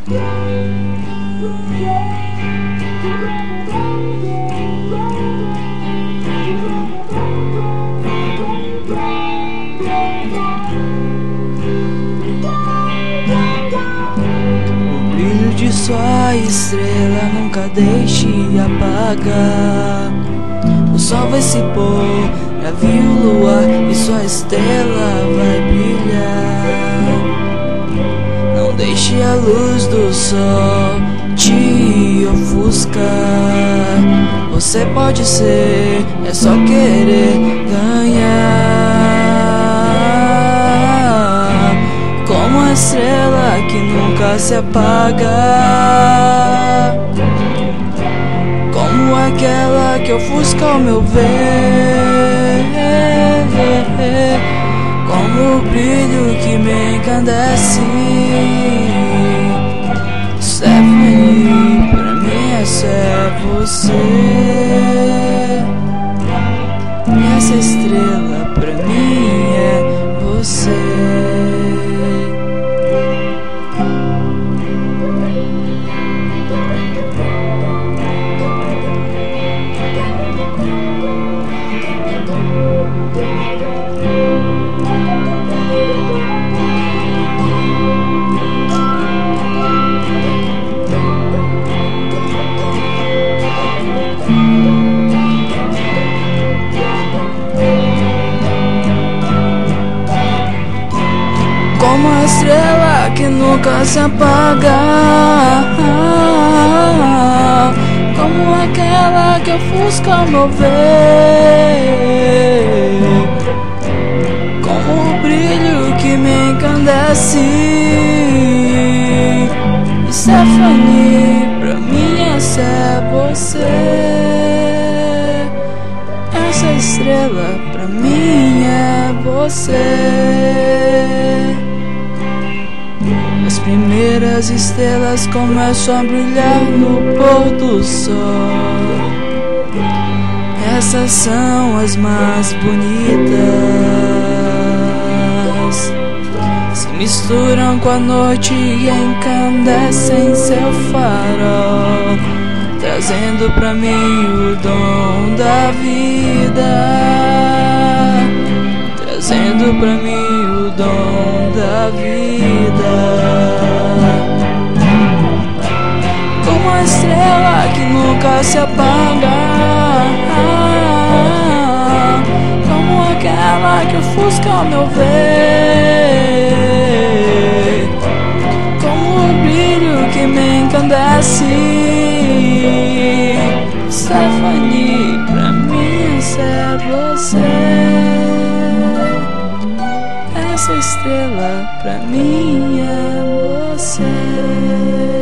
O brilho de sua estrela nunca deixe apagar. O sol vai se pôr, já vi o luar e sua estrela vai brilhar. Não deixe a luz do sol te ofuscar. Você pode ser, é só querer ganhar. Como a estrela que nunca se apaga, como aquela que ofusca o meu ver, como o brilho que me encandece. Stephanie, pra mim essa é você. E essa estrela pra mim é você. Como a estrela que nunca se apaga, como aquela que ofusca o meu ver, como o brilho que me encandece. Stephanie, pra mim essa é você. Essa estrela pra mim é você. As primeiras estrelas começam a brilhar no pôr do sol. Essas são as mais bonitas. Se misturam com a noite e encandecem seu farol, trazendo pra mim o dom da vida, trazendo pra mim o dom da vida. Como a estrela que nunca se apaga, como aquela que ofusca o meu ver, como o brilho que me encandece. Stephanie, pra mim essa é você. Essa estrela pra mim é você.